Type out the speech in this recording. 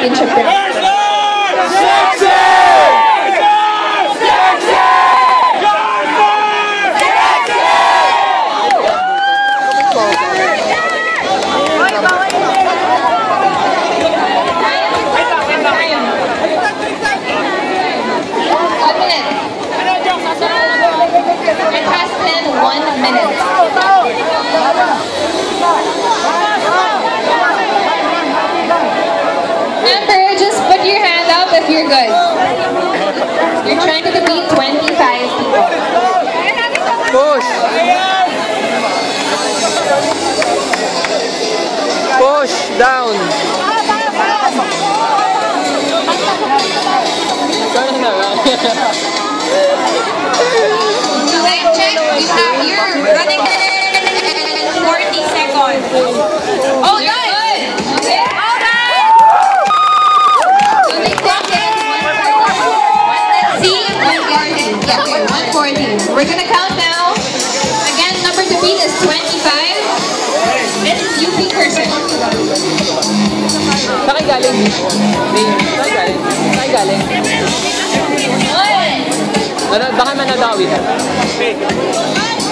championship round. It has been 1 minute. Remember, just put your hand up if you're good. You're trying to beat 25 people. Push! Push down! Time check, you're running in 40 seconds. Oh, good! Okay. All done! So they take it 140. Yeah, okay, 140. We're gonna count now. Again, number to beat is 25. This is UP person. Saan kayo galing? Saan galing? What? Baka manadawit.